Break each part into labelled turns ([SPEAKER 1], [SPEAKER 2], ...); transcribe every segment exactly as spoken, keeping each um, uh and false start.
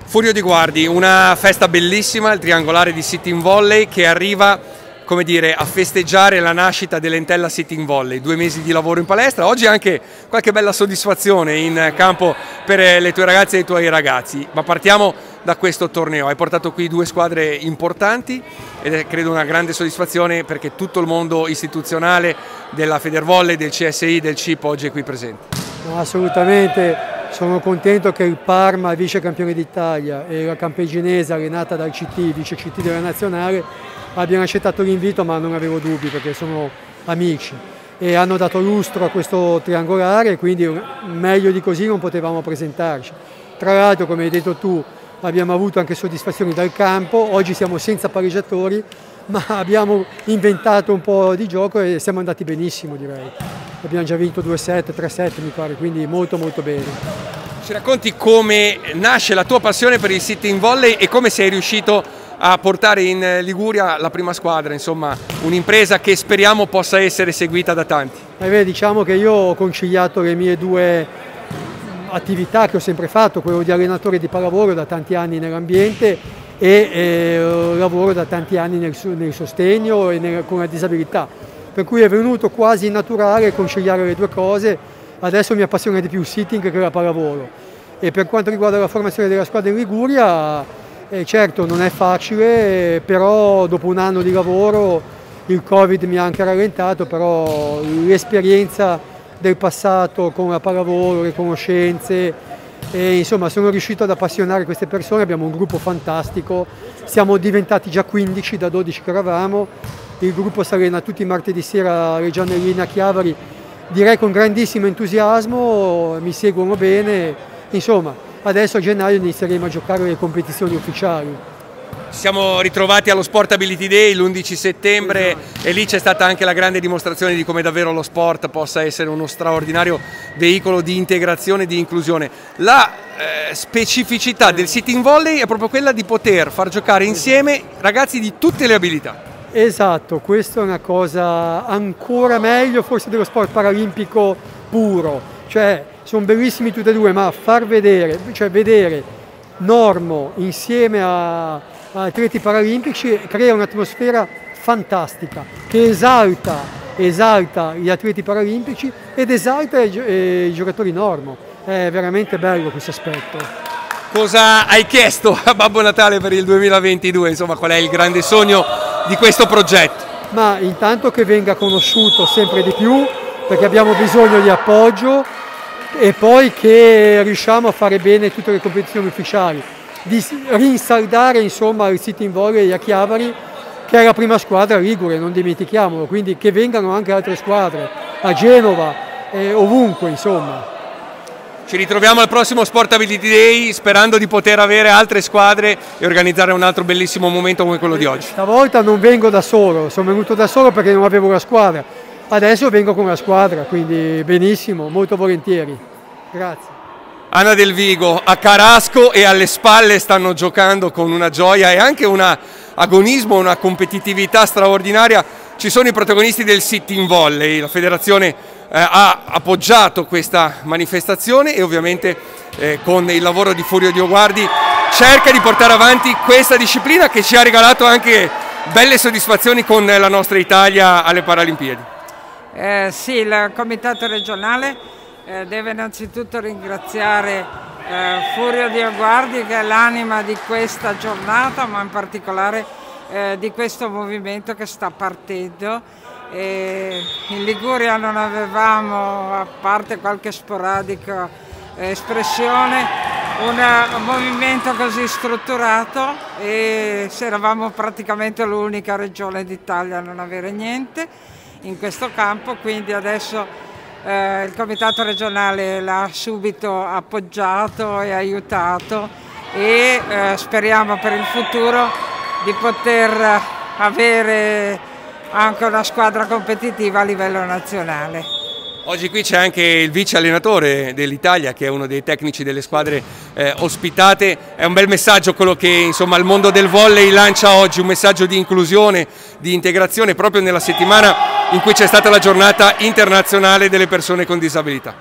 [SPEAKER 1] Furio di Guardi, una festa bellissima, il triangolare di Sitting Volley che arriva, come dire, a festeggiare la nascita dell'Entella Sitting Volley. Due mesi di lavoro in palestra, oggi anche qualche bella soddisfazione in campo per le tue ragazze e i tuoi ragazzi. Ma partiamo da questo torneo, hai portato qui due squadre importanti ed è credo una grande soddisfazione perché tutto il mondo istituzionale della Federvolley, del C S I, del C I P oggi è qui presente.
[SPEAKER 2] No, assolutamente. Sono contento che il Parma, vice campione d'Italia, e la Campeginese, allenata dal C T, vice C T della nazionale, abbiano accettato l'invito, ma non avevo dubbi perché sono amici e hanno dato lustro a questo triangolare, quindi meglio di così non potevamo presentarci. Tra l'altro, come hai detto tu, abbiamo avuto anche soddisfazioni dal campo, oggi siamo senza pareggiatori, ma abbiamo inventato un po' di gioco e siamo andati benissimo, direi. Abbiamo già vinto due set, tre set mi pare, quindi molto molto bene.
[SPEAKER 1] Ci racconti come nasce la tua passione per il Sitting Volley e come sei riuscito a portare in Liguria la prima squadra, insomma un'impresa che speriamo possa essere seguita da tanti.
[SPEAKER 2] Eh beh, diciamo che io ho conciliato le mie due attività che ho sempre fatto, quello di allenatore di pallavolo da tanti anni nell'ambiente e eh, lavoro da tanti anni nel, nel sostegno e nel, con la disabilità. Per cui è venuto quasi naturale conciliare le due cose. Adesso mi appassiona di più il sitting che la pallavolo. E per quanto riguarda la formazione della squadra in Liguria, eh, certo non è facile, però dopo un anno di lavoro il Covid mi ha anche rallentato, però l'esperienza del passato con la pallavolo, le conoscenze, e insomma sono riuscito ad appassionare queste persone, abbiamo un gruppo fantastico, siamo diventati già quindici da dodici che eravamo. Il gruppo si allena tutti i martedì sera alle Giannellina a Chiavari, direi con grandissimo entusiasmo, mi seguono bene, insomma adesso a gennaio inizieremo a giocare le competizioni ufficiali.
[SPEAKER 1] Ci siamo ritrovati allo Sport Ability Day l'undici settembre, esatto. E lì c'è stata anche la grande dimostrazione di come davvero lo sport possa essere uno straordinario veicolo di integrazione e di inclusione. La eh, specificità del Sitting Volley è proprio quella di poter far giocare insieme ragazzi di tutte le abilità.
[SPEAKER 2] Esatto, questa è una cosa ancora meglio forse dello sport paralimpico puro, cioè sono bellissimi tutti e due, ma far vedere, cioè vedere Normo insieme a, a atleti paralimpici crea un'atmosfera fantastica che esalta, esalta gli atleti paralimpici ed esalta i, i giocatori Normo, è veramente bello questo aspetto.
[SPEAKER 1] Cosa hai chiesto a Babbo Natale per il duemilaventidue? Insomma, qual è il grande sogno di questo progetto?
[SPEAKER 2] Ma intanto che venga conosciuto sempre di più, perché abbiamo bisogno di appoggio, e poi che riusciamo a fare bene tutte le competizioni ufficiali, di rinsaldare insomma il Sitting Volley a Chiavari, che è la prima squadra ligure, non dimentichiamolo, quindi che vengano anche altre squadre, a Genova, eh, ovunque insomma.
[SPEAKER 1] Ci ritroviamo al prossimo Sport Ability Day sperando di poter avere altre squadre e organizzare un altro bellissimo momento come quello di oggi.
[SPEAKER 2] Stavolta non vengo da solo, sono venuto da solo perché non avevo la squadra, adesso vengo con la squadra, quindi benissimo, molto volentieri. Grazie.
[SPEAKER 1] Anna Del Vigo a Carasco e alle spalle stanno giocando con una gioia e anche un agonismo, una competitività straordinaria. Ci sono i protagonisti del Sitting Volley, la federazione Eh, ha appoggiato questa manifestazione e ovviamente eh, con il lavoro di Furio di Guardi cerca di portare avanti questa disciplina che ci ha regalato anche belle soddisfazioni con la nostra Italia alle Paralimpiadi.
[SPEAKER 3] Eh, sì, il Comitato regionale eh, deve innanzitutto ringraziare eh, Furio di Guardi che è l'anima di questa giornata, ma in particolare eh, di questo movimento che sta partendo. E in Liguria non avevamo, a parte qualche sporadica espressione, un movimento così strutturato e eravamo praticamente l'unica regione d'Italia a non avere niente in questo campo, quindi adesso eh, il Comitato regionale l'ha subito appoggiato e aiutato e eh, speriamo per il futuro di poter avere anche una squadra competitiva a livello nazionale.
[SPEAKER 1] Oggi qui c'è anche il vice allenatore dell'Italia che è uno dei tecnici delle squadre eh, ospitate. È un bel messaggio quello che insomma il mondo del volley lancia oggi, un messaggio di inclusione, di integrazione proprio nella settimana in cui c'è stata la giornata internazionale delle persone con disabilità.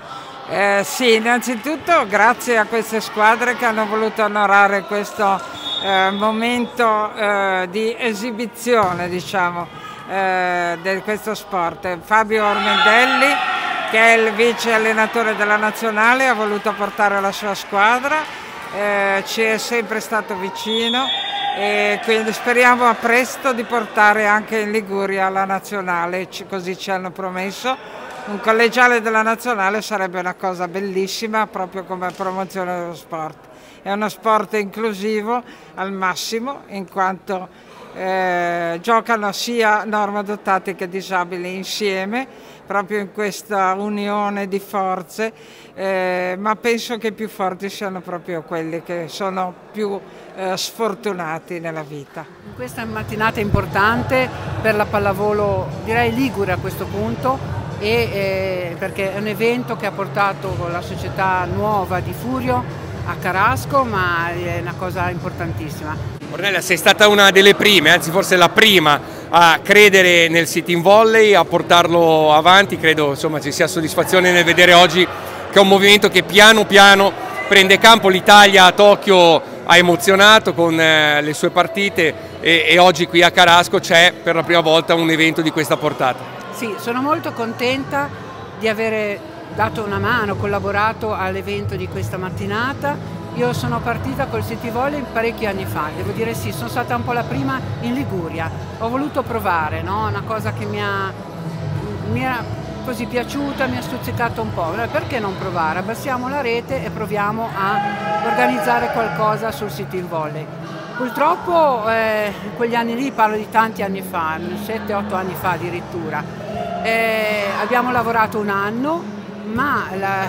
[SPEAKER 3] Eh, sì, innanzitutto grazie a queste squadre che hanno voluto onorare questo eh, momento eh, di esibizione, diciamo, eh, di questo sport. Fabio Ormendelli, che è il vice allenatore della nazionale, ha voluto portare la sua squadra, eh, ci è sempre stato vicino e quindi speriamo a presto di portare anche in Liguria la nazionale, così ci hanno promesso. Un collegiale della nazionale sarebbe una cosa bellissima proprio come promozione dello sport. È uno sport inclusivo al massimo in quanto eh, giocano sia normodotati che disabili insieme, proprio in questa unione di forze, eh, ma penso che i più forti siano proprio quelli che sono più eh, sfortunati nella vita.
[SPEAKER 4] Questa è una mattinata importante per la pallavolo, direi ligure a questo punto, e, eh, perché è un evento che ha portato la società nuova di Furio a Carasco, ma è una cosa importantissima.
[SPEAKER 1] Ornella, sei stata una delle prime, anzi forse la prima a credere nel sitting volley, a portarlo avanti. Credo insomma ci sia soddisfazione nel vedere oggi che è un movimento che piano piano prende campo. L'Italia a Tokyo ha emozionato con eh, le sue partite e, e oggi qui a Carasco c'è per la prima volta un evento di questa portata.
[SPEAKER 4] Sì, sono molto contenta di avere dato una mano, collaborato all'evento di questa mattinata. Io sono partita col city volley parecchi anni fa, devo dire sì, sono stata un po' la prima in Liguria. Ho voluto provare, no? Una cosa che mi ha, mi era così piaciuta, mi ha stuzzicato un po'. Perché non provare? Abbassiamo la rete e proviamo a organizzare qualcosa sul city volley. Purtroppo eh, in quegli anni lì, parlo di tanti anni fa, sette otto anni fa addirittura, eh, abbiamo lavorato un anno, ma la,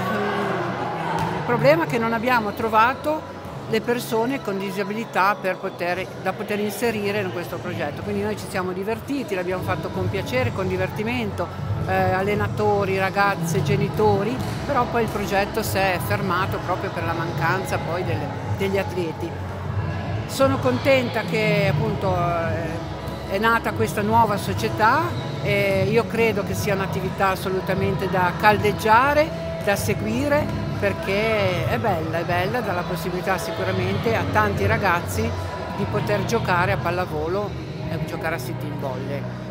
[SPEAKER 4] il problema è che non abbiamo trovato le persone con disabilità per poter, da poter inserire in questo progetto. Quindi noi ci siamo divertiti, l'abbiamo fatto con piacere, con divertimento, eh, allenatori, ragazze, genitori, però poi il progetto si è fermato proprio per la mancanza poi delle, degli atleti. Sono contenta che appunto è nata questa nuova società e io credo che sia un'attività assolutamente da caldeggiare, da seguire, perché è bella, è bella, dà la possibilità sicuramente a tanti ragazzi di poter giocare a pallavolo e giocare a sitting volley.